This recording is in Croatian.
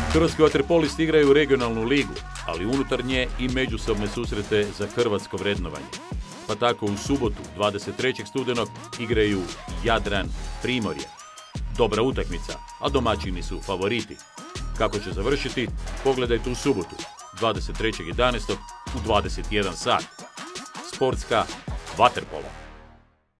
Hrvatski vaterpolisti igraju regionalnu ligu, ali unutar nje i međusobne susrete za hrvatsko vrednovanje. Pa tako u subotu, 23. studenog, igraju Jadran Primorje. Dobra utakmica, a domaćini su favoriti. Kako će završiti, pogledajte u subotu, 23.11. u 21 sat. Sportska vaterpolo.